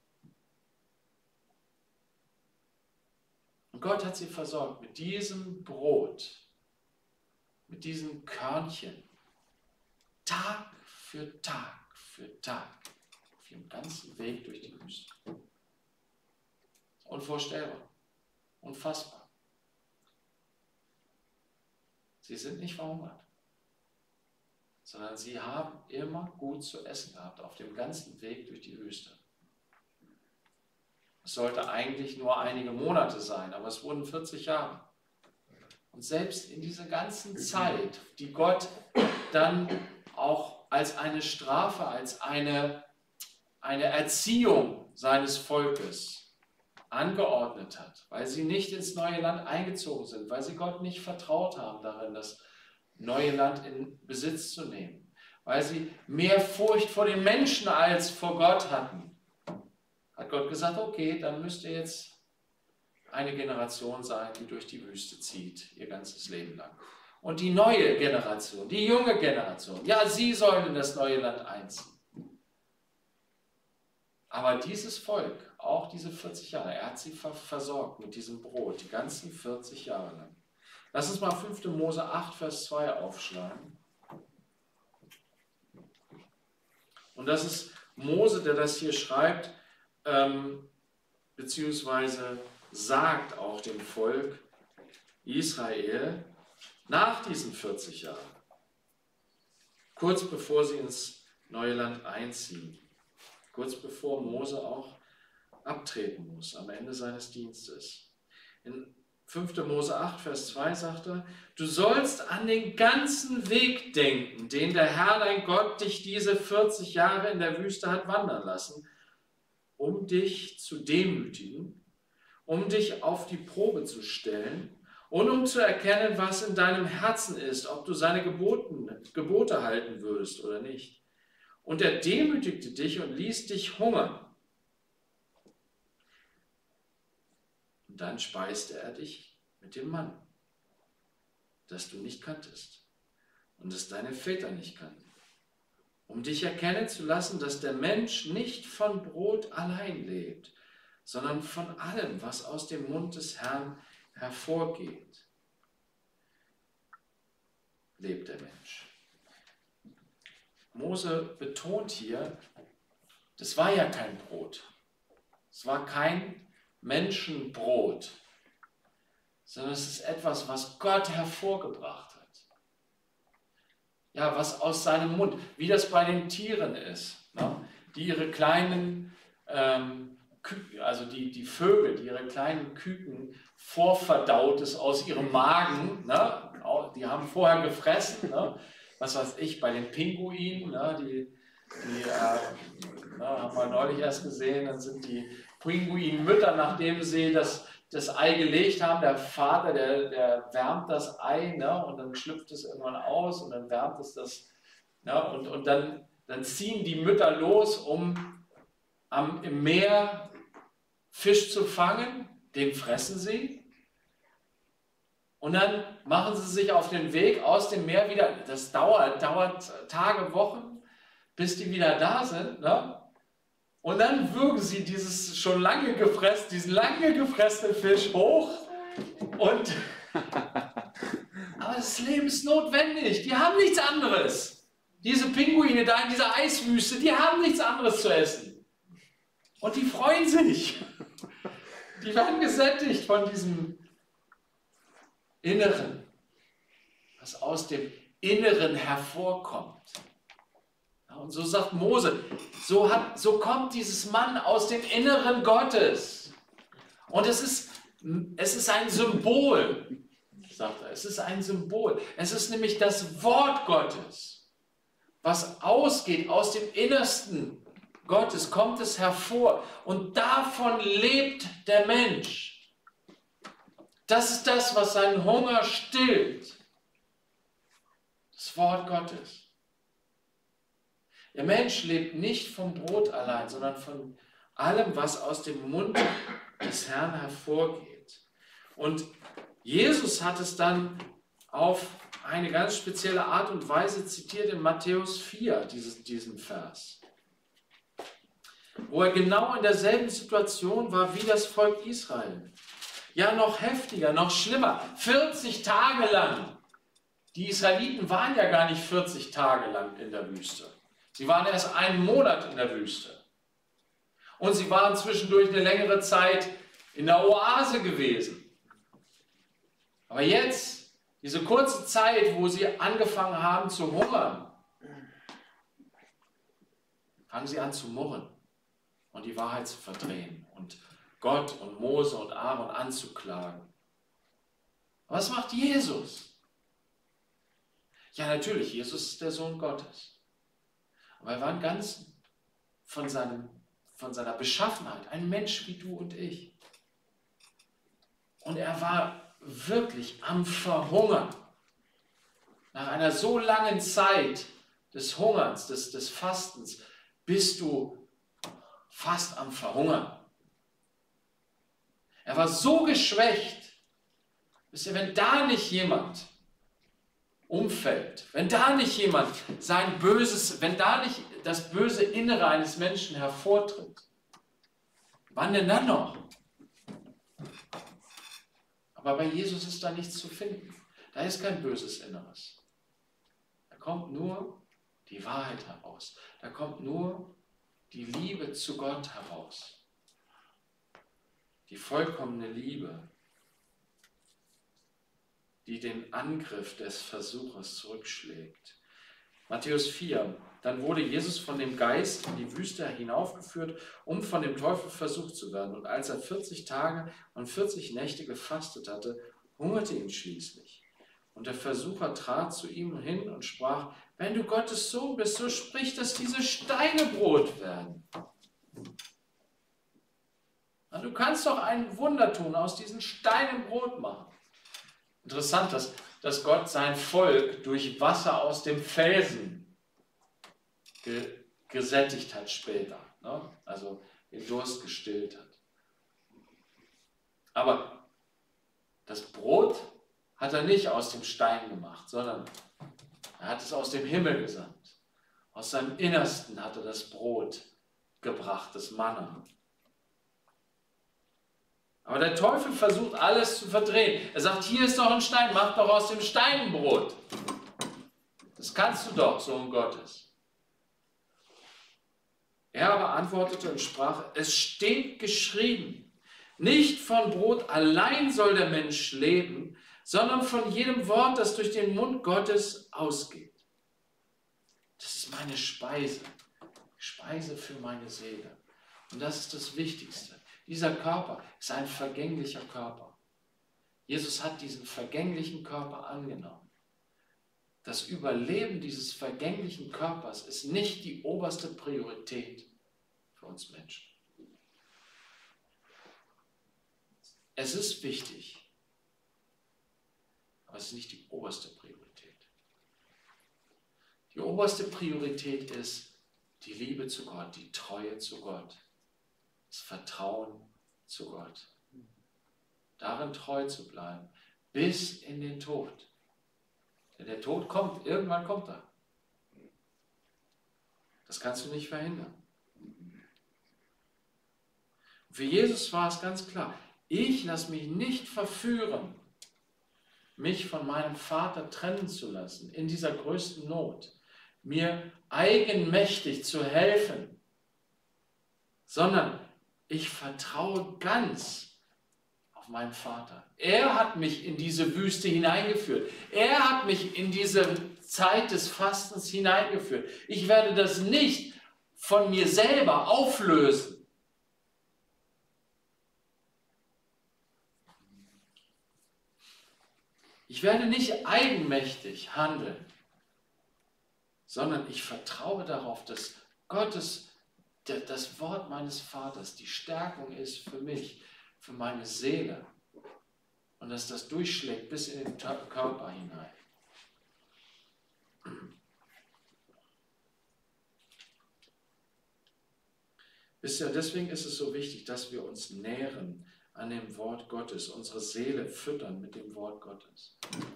Speaker 1: Und Gott hat sie versorgt mit diesem Brot, mit diesen Körnchen, Tag für Tag für Tag, auf ihrem ganzen Weg durch die Wüste. Unvorstellbar, unfassbar. Sie sind nicht verhungert, sondern sie haben immer gut zu essen gehabt, auf dem ganzen Weg durch die Wüste. Es sollte eigentlich nur einige Monate sein, aber es wurden 40 Jahre. Und selbst in dieser ganzen Zeit, die Gott dann auch als eine Strafe, als eine Erziehung seines Volkes angeordnet hat, weil sie nicht ins neue Land eingezogen sind, weil sie Gott nicht vertraut haben darin, das neue Land in Besitz zu nehmen, weil sie mehr Furcht vor den Menschen als vor Gott hatten, hat Gott gesagt, okay, dann müsst ihr jetzt eine Generation sein, die durch die Wüste zieht, ihr ganzes Leben lang. Und die neue Generation, die junge Generation, ja, sie sollen in das neue Land einziehen. Aber dieses Volk, auch diese 40 Jahre, er hat sie versorgt mit diesem Brot, die ganzen 40 Jahre lang. Lass uns mal 5. Mose 8, Vers 2 aufschlagen. Und das ist Mose, der das hier schreibt, beziehungsweise sagt auch dem Volk Israel nach diesen 40 Jahren, kurz bevor sie ins neue Land einziehen, kurz bevor Mose auch abtreten muss am Ende seines Dienstes. In 5. Mose 8, Vers 2 sagt er, du sollst an den ganzen Weg denken, den der Herr dein Gott dich diese 40 Jahre in der Wüste hat wandern lassen, um dich zu demütigen, um dich auf die Probe zu stellen und um zu erkennen, was in deinem Herzen ist, ob du seine Gebote halten würdest oder nicht. Und er demütigte dich und ließ dich hungern. Und dann speiste er dich mit dem Mann, das du nicht kanntest und das deine Väter nicht kannten, um dich erkennen zu lassen, dass der Mensch nicht von Brot allein lebt, sondern von allem, was aus dem Mund des Herrn hervorgeht, lebt der Mensch. Mose betont hier, das war ja kein Brot. Es war kein Menschenbrot, sondern es ist etwas, was Gott hervorgebracht hat. Ja, was aus seinem Mund, wie das bei den Tieren ist, ne? Die ihre kleinen, also die Vögel, die ihre kleinen Küken Vorverdautes aus ihrem Magen, ne? Die haben vorher gefressen, ne? Was weiß ich, bei den Pinguinen, ne? Haben wir neulich erst gesehen, dann sind die Pinguinmütter, nachdem sie das Ei gelegt haben, der Vater, der wärmt das Ei, ne? Und dann schlüpft es irgendwann aus und dann wärmt es das, ne? Und dann ziehen die Mütter los, um im Meer Fisch zu fangen, den fressen sie. Und dann machen sie sich auf den Weg aus dem Meer wieder. Das dauert Tage, Wochen, bis die wieder da sind. Ne? Und dann würgen sie diesen lange gefressenen Fisch hoch. Aber das Leben ist notwendig. Die haben nichts anderes. Diese Pinguine da in dieser Eiswüste, die haben nichts anderes zu essen. Und die freuen sich. Die werden gesättigt von diesem Inneren, was aus dem Inneren hervorkommt. Und so sagt Mose, so kommt dieses Mann aus dem Inneren Gottes. Und es ist ein Symbol, sagt er. Es ist ein Symbol. Es ist nämlich das Wort Gottes, was ausgeht aus dem Innersten Gottes, kommt es hervor. Und davon lebt der Mensch. Das ist das, was seinen Hunger stillt. Das Wort Gottes. Der Mensch lebt nicht vom Brot allein, sondern von allem, was aus dem Mund des Herrn hervorgeht. Und Jesus hat es dann auf eine ganz spezielle Art und Weise zitiert in Matthäus 4, diesen Vers. Wo er genau in derselben Situation war wie das Volk Israel. Ja, noch heftiger, noch schlimmer. 40 Tage lang. Die Israeliten waren ja gar nicht 40 Tage lang in der Wüste. Sie waren erst einen Monat in der Wüste. Und sie waren zwischendurch eine längere Zeit in der Oase gewesen. Aber jetzt, diese kurze Zeit, wo sie angefangen haben zu hungern, fangen sie an zu murren und die Wahrheit zu verdrehen und Gott und Mose und Aaron anzuklagen. Aber was macht Jesus? Ja, natürlich, Jesus ist der Sohn Gottes. Aber er war ganz von seiner Beschaffenheit ein Mensch wie du und ich. Und er war wirklich am Verhungern. Nach einer so langen Zeit des Hungerns, des Fastens, bist du fast am Verhungern. Er war so geschwächt, wisst ihr, wenn da nicht jemand umfällt, wenn da nicht jemand wenn da nicht das böse Innere eines Menschen hervortritt, wann denn dann noch? Aber bei Jesus ist da nichts zu finden. Da ist kein böses Inneres. Da kommt nur die Wahrheit heraus. Da kommt nur die Liebe zu Gott heraus. Die vollkommene Liebe, die den Angriff des Versuchers zurückschlägt. Matthäus 4. Dann wurde Jesus von dem Geist in die Wüste hinaufgeführt, um von dem Teufel versucht zu werden. Und als er 40 Tage und 40 Nächte gefastet hatte, hungerte ihn schließlich. Und der Versucher trat zu ihm hin und sprach: Wenn du Gottes Sohn bist, so sprich, dass diese Steine Brot werden. Na, du kannst doch ein Wunder tun, aus diesen Steinen Brot machen. Interessant, dass Gott sein Volk durch Wasser aus dem Felsen gesättigt hat später. Ne? Also den Durst gestillt hat. Aber das Brot hat er nicht aus dem Stein gemacht, sondern er hat es aus dem Himmel gesandt. Aus seinem Innersten hat er das Brot gebracht, das Manna. Aber der Teufel versucht alles zu verdrehen. Er sagt, hier ist doch ein Stein, mach doch aus dem Stein ein Brot. Das kannst du doch, Sohn Gottes. Er aber antwortete und sprach: Es steht geschrieben, nicht von Brot allein soll der Mensch leben, sondern von jedem Wort, das durch den Mund Gottes ausgeht. Das ist meine Speise, Speise für meine Seele. Und das ist das Wichtigste. Dieser Körper ist ein vergänglicher Körper. Jesus hat diesen vergänglichen Körper angenommen. Das Überleben dieses vergänglichen Körpers ist nicht die oberste Priorität für uns Menschen. Es ist wichtig, aber es ist nicht die oberste Priorität. Die oberste Priorität ist die Liebe zu Gott, die Treue zu Gott. Das Vertrauen zu Gott. Darin treu zu bleiben, bis in den Tod. Denn der Tod kommt, irgendwann kommt er. Das kannst du nicht verhindern. Für Jesus war es ganz klar, ich lasse mich nicht verführen, mich von meinem Vater trennen zu lassen, in dieser größten Not, mir eigenmächtig zu helfen, sondern ich vertraue ganz auf meinen Vater. Er hat mich in diese Wüste hineingeführt. Er hat mich in diese Zeit des Fastens hineingeführt. Ich werde das nicht von mir selber auflösen. Ich werde nicht eigenmächtig handeln, sondern ich vertraue darauf, dass Gottes, das Wort meines Vaters die Stärkung ist für mich, für meine Seele und dass das durchschlägt bis in den Körper hinein. Wisst ihr, deswegen ist es so wichtig, dass wir uns nähren an dem Wort Gottes, unsere Seele füttern mit dem Wort Gottes.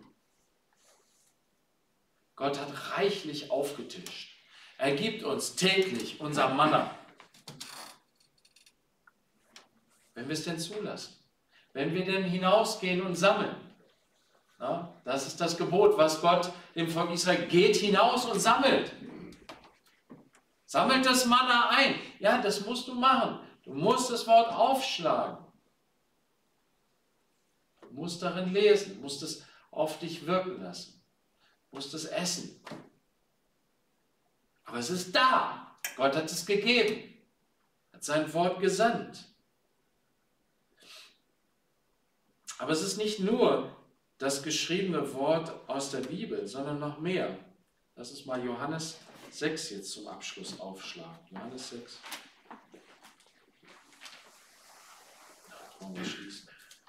Speaker 1: Gott hat reichlich aufgetischt. Er gibt uns täglich unser Manna. Wenn wir es denn zulassen. Wenn wir denn hinausgehen und sammeln. Ja, das ist das Gebot, was Gott dem Volk Israel geht hinaus und sammelt. Sammelt das Manna ein. Ja, das musst du machen. Du musst das Wort aufschlagen. Du musst darin lesen, musst es auf dich wirken lassen, musst es essen. Aber es ist da. Gott hat es gegeben, hat sein Wort gesandt. Aber es ist nicht nur das geschriebene Wort aus der Bibel, sondern noch mehr. Lass uns mal Johannes 6 jetzt zum Abschluss aufschlagen. Johannes 6. Da wollen wir schließen.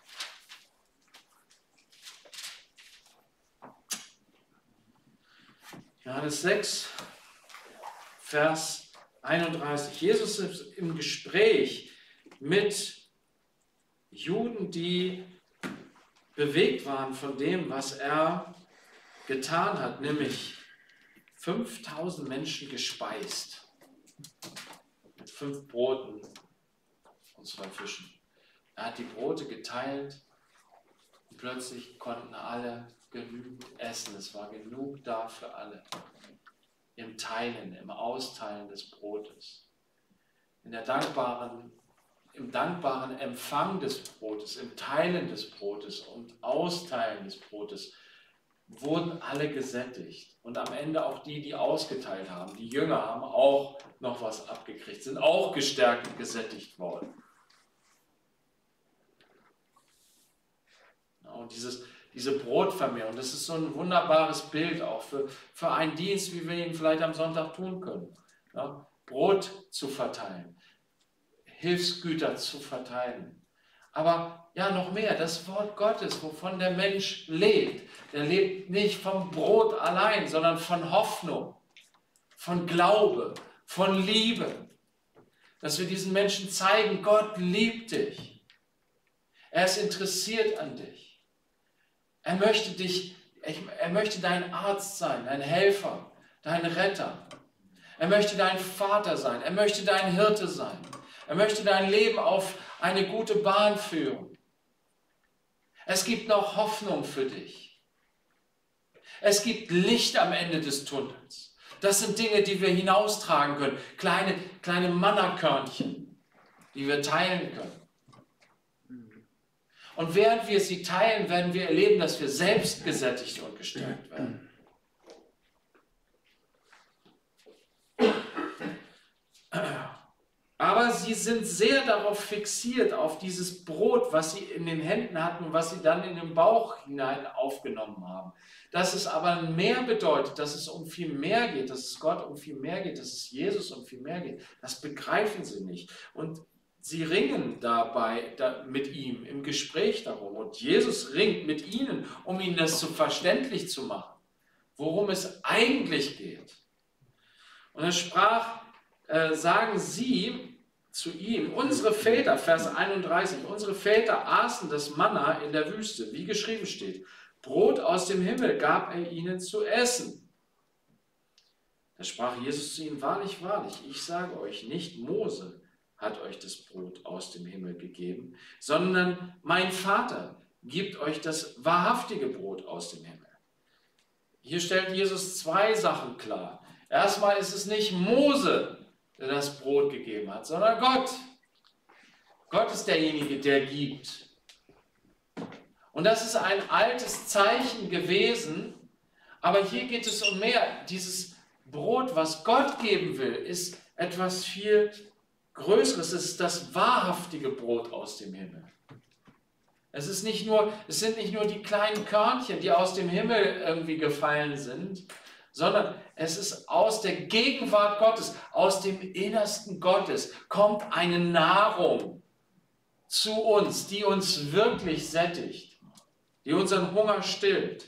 Speaker 1: Johannes 6, Vers 31. Jesus ist im Gespräch mit Juden, die bewegt waren von dem, was er getan hat, nämlich 5000 Menschen gespeist mit 5 Broten und 2 Fischen. Er hat die Brote geteilt und plötzlich konnten alle genügend essen. Es war genug da für alle. Im Teilen, im Austeilen des Brotes. Im dankbaren Empfang des Brotes, im Teilen des Brotes und Austeilen des Brotes wurden alle gesättigt. Und am Ende auch die, die ausgeteilt haben. Die Jünger haben auch noch was abgekriegt, sind auch gestärkt und gesättigt worden. Und diese Brotvermehrung, das ist so ein wunderbares Bild auch für einen Dienst, wie wir ihn vielleicht am Sonntag tun können. Ja, Brot zu verteilen, Hilfsgüter zu verteilen. Aber ja, noch mehr, das Wort Gottes, wovon der Mensch lebt. Der lebt nicht vom Brot allein, sondern von Hoffnung, von Glaube, von Liebe. Dass wir diesen Menschen zeigen, Gott liebt dich. Er ist interessiert an dich. Er möchte dein Arzt sein, dein Helfer, dein Retter. Er möchte dein Vater sein. Er möchte dein Hirte sein. Er möchte dein Leben auf eine gute Bahn führen. Es gibt noch Hoffnung für dich. Es gibt Licht am Ende des Tunnels. Das sind Dinge, die wir hinaustragen können. Kleine Mannakörnchen, die wir teilen können. Und während wir sie teilen, werden wir erleben, dass wir selbst gesättigt und gestärkt werden. Aber sie sind sehr darauf fixiert, auf dieses Brot, was sie in den Händen hatten und was sie dann in den Bauch hinein aufgenommen haben. Dass es aber mehr bedeutet, dass es um viel mehr geht, dass es Gott um viel mehr geht, dass es Jesus um viel mehr geht, das begreifen sie nicht. Und sie ringen dabei mit ihm im Gespräch darum. Und Jesus ringt mit ihnen, um ihnen das so verständlich zu machen, worum es eigentlich geht. Und er sprach, sagen sie, zu ihm, unsere Väter, Vers 31, unsere Väter aßen das Manna in der Wüste, wie geschrieben steht. Brot aus dem Himmel gab er ihnen zu essen. Da sprach Jesus zu ihnen, wahrlich, wahrlich, ich sage euch, nicht Mose hat euch das Brot aus dem Himmel gegeben, sondern mein Vater gibt euch das wahrhaftige Brot aus dem Himmel. Hier stellt Jesus zwei Sachen klar. Erstmal ist es nicht Mose, der das Brot gegeben hat, sondern Gott. Gott ist derjenige, der gibt. Und das ist ein altes Zeichen gewesen, aber hier geht es um mehr. Dieses Brot, was Gott geben will, ist etwas viel Größeres. Es ist das wahrhaftige Brot aus dem Himmel. Es sind nicht nur die kleinen Körnchen, die aus dem Himmel irgendwie gefallen sind, sondern es ist aus der Gegenwart Gottes, aus dem Innersten Gottes, kommt eine Nahrung zu uns, die uns wirklich sättigt, die unseren Hunger stillt.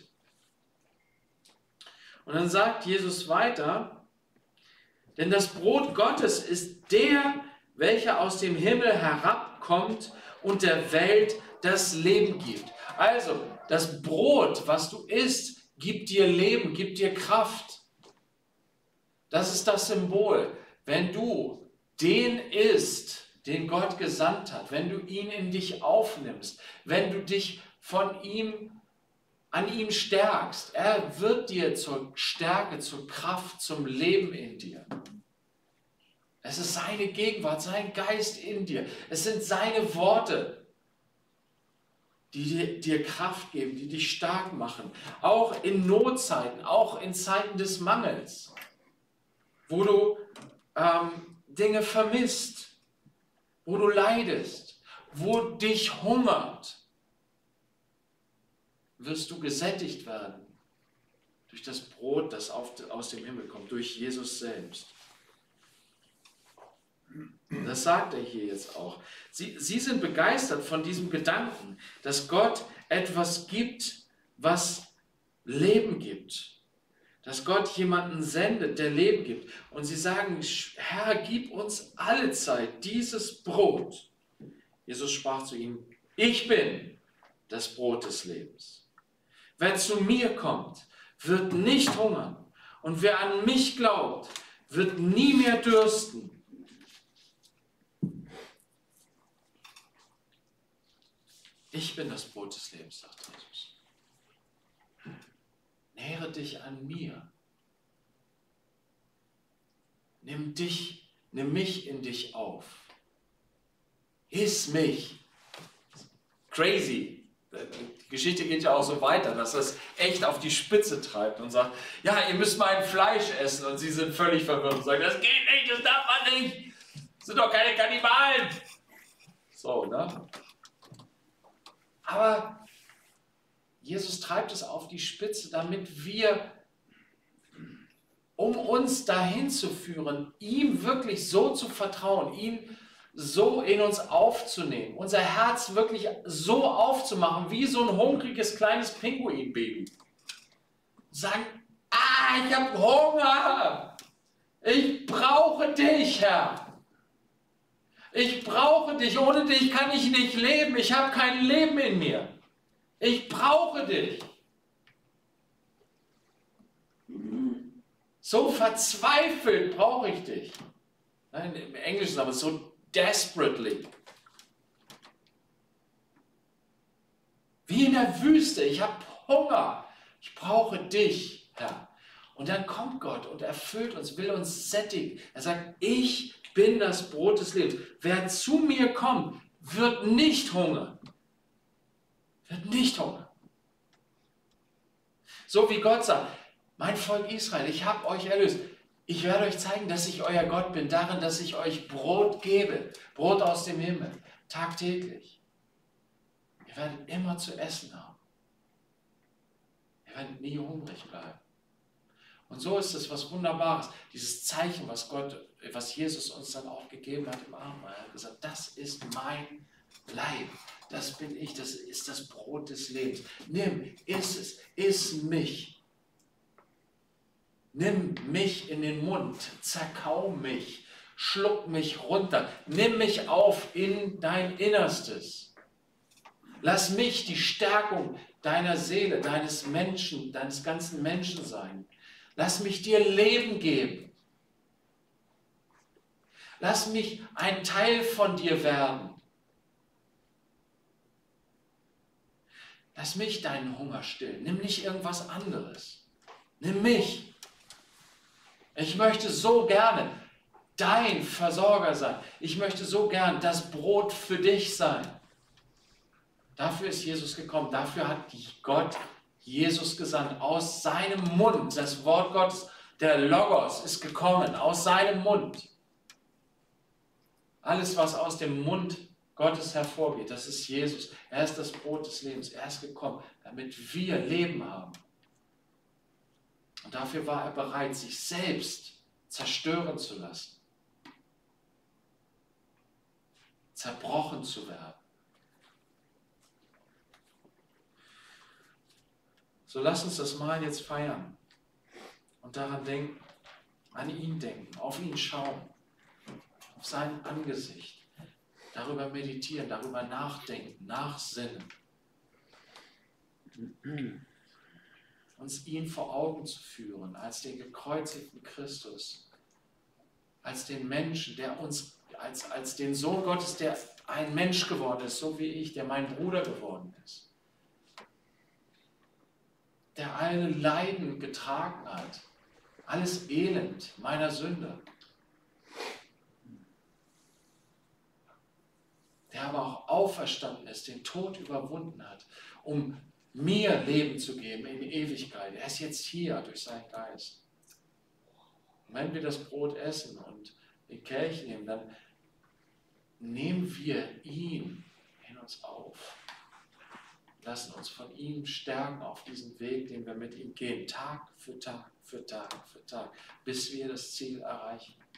Speaker 1: Und dann sagt Jesus weiter, denn das Brot Gottes ist der, welcher aus dem Himmel herabkommt und der Welt das Leben gibt. Also, das Brot, was du isst, gibt dir Leben, gibt dir Kraft. Das ist das Symbol. Wenn du den isst, den Gott gesandt hat, wenn du ihn in dich aufnimmst, wenn du dich an ihm stärkst, er wird dir zur Stärke, zur Kraft, zum Leben in dir. Es ist seine Gegenwart, sein Geist in dir. Es sind seine Worte, die dir Kraft geben, die dich stark machen. Auch in Notzeiten, auch in Zeiten des Mangels, wo du Dinge vermisst, wo du leidest, wo dich hungert, wirst du gesättigt werden durch das Brot, das aus dem Himmel kommt, durch Jesus selbst. Das sagt er hier jetzt auch. Sie sind begeistert von diesem Gedanken, dass Gott etwas gibt, was Leben gibt. Dass Gott jemanden sendet, der Leben gibt. Und sie sagen, Herr, gib uns alle Zeit dieses Brot. Jesus sprach zu ihnen, ich bin das Brot des Lebens. Wer zu mir kommt, wird nicht hungern. Und wer an mich glaubt, wird nie mehr dürsten. Ich bin das Brot des Lebens, sagt Jesus. Nähre dich an mir. Nimm mich in dich auf. Iss mich. Crazy. Die Geschichte geht ja auch so weiter, dass das echt auf die Spitze treibt und sagt, ja, ihr müsst mein Fleisch essen. Und sie sind völlig verwirrt und sagen, das geht nicht, das darf man nicht. Das sind doch keine Kannibalen. So, ne? Aber Jesus treibt es auf die Spitze, damit wir, um uns dahin zu führen, ihm wirklich so zu vertrauen, ihn so in uns aufzunehmen, unser Herz wirklich so aufzumachen, wie so ein hungriges kleines Pinguinbaby. Sagen, ich habe Hunger, ich brauche dich, Herr. Ich brauche dich, ohne dich kann ich nicht leben. Ich habe kein Leben in mir. Ich brauche dich. So verzweifelt brauche ich dich. Nein, im Englischen sagen wir es so desperately. Wie in der Wüste. Ich habe Hunger. Ich brauche dich, Herr. Und dann kommt Gott und erfüllt uns, will uns sättigen. Er sagt, ich bin das Brot des Lebens. Wer zu mir kommt, wird nicht hungern. Wird nicht hungern. So wie Gott sagt, mein Volk Israel, ich habe euch erlöst. Ich werde euch zeigen, dass ich euer Gott bin, darin, dass ich euch Brot gebe. Brot aus dem Himmel, tagtäglich. Ihr werdet immer zu essen haben. Ihr werdet nie hungrig bleiben. Und so ist es was Wunderbares, dieses Zeichen, was Jesus uns dann auch gegeben hat im Abendmahl. Er hat gesagt, das ist mein Leib, das bin ich, das ist das Brot des Lebens. Nimm, iss es, iss mich. Nimm mich in den Mund, zerkau mich Schluck mich runter. Nimm mich auf in dein Innerstes. Lass mich die Stärkung deiner Seele, deines Menschen, deines ganzen Menschen sein. Lass mich dir Leben geben. Lass mich ein Teil von dir werden. Lass mich deinen Hunger stillen. Nimm nicht irgendwas anderes. Nimm mich. Ich möchte so gerne dein Versorger sein. Ich möchte so gern das Brot für dich sein. Dafür ist Jesus gekommen. Dafür hat Gott Jesus gesandt. Aus seinem Mund, das Wort Gottes, der Logos, ist gekommen. Aus seinem Mund. Alles, was aus dem Mund Gottes hervorgeht, das ist Jesus. Er ist das Brot des Lebens. Er ist gekommen, damit wir Leben haben. Und dafür war er bereit, sich selbst zerstören zu lassen. Zerbrochen zu werden. So lass uns das Mahl jetzt feiern und daran denken, an ihn denken, auf ihn schauen, auf sein Angesicht, darüber meditieren, darüber nachdenken, nachsinnen. Uns ihn vor Augen zu führen, als den gekreuzigten Christus, als den Menschen, der uns, als den Sohn Gottes, der ein Mensch geworden ist, so wie ich, der mein Bruder geworden ist, der alle Leiden getragen hat, alles Elend meiner Sünde, der aber auch auferstanden ist, den Tod überwunden hat, um mir Leben zu geben in Ewigkeit. Er ist jetzt hier durch seinen Geist. Und wenn wir das Brot essen und den Kelch nehmen, dann nehmen wir ihn in uns auf. Lassen uns von ihm stärken auf diesem Weg, den wir mit ihm gehen, Tag für Tag für Tag für Tag, bis wir das Ziel erreichen.